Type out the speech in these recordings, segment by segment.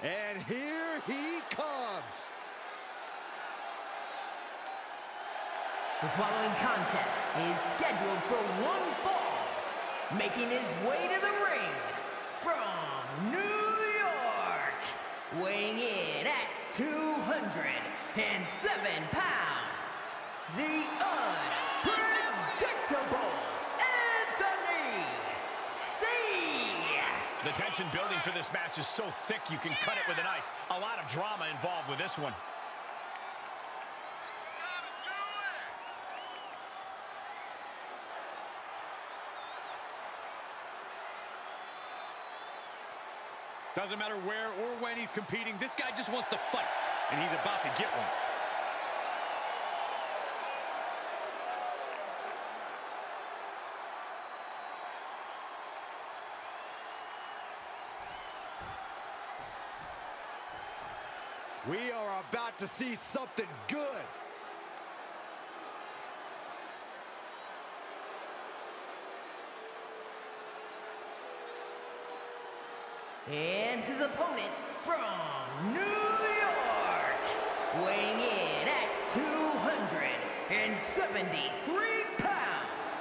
And here he comes. The following contest is scheduled for one fall. Making his way to the ring from New York, weighing in at 207 pounds, the unpredictable Anthony C. The tension building for this match is so thick you can cut it with a knife. A lot of drama involved with this one. Doesn't matter where or when he's competing, this guy just wants to fight, and he's about to get one. We are about to see something good. And his opponent from New York, weighing in at 273 pounds,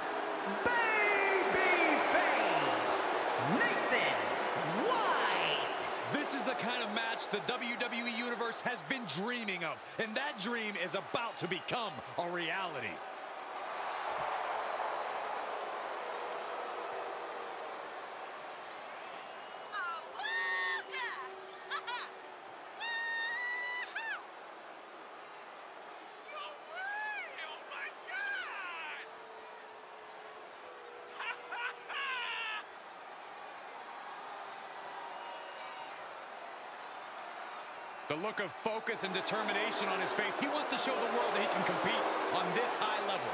babyface Nathan White. This is the kind of match the WWE Universe has been dreaming of, and that dream is about to become a reality. The look of focus and determination on his face. He wants to show the world that he can compete on this high level.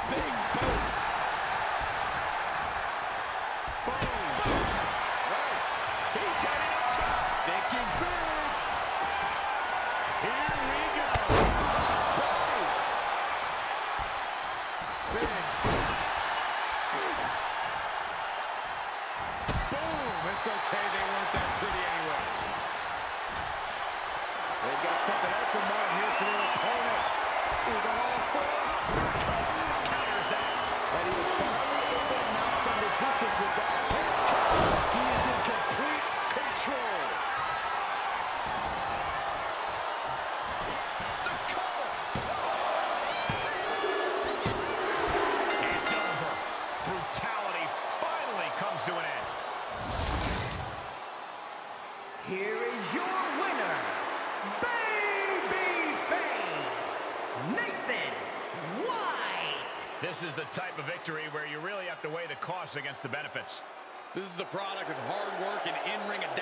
big boot. Boom. Boom. Nice. He's heading up top. Thinking big. Here we go. Body. Big. Boom. It's okay. They weren't that pretty anyway. They've got something else in mind here for their opponent. Who's on all fours. Counters that. And he was finally able to mount some resistance with that. He is in complete control. The cover. It's over. Brutality finally comes to an end. Here is your winner, Babyface, Nathan White. This is the type of victory where you really have to weigh the costs against the benefits. This is the product of hard work and in-ring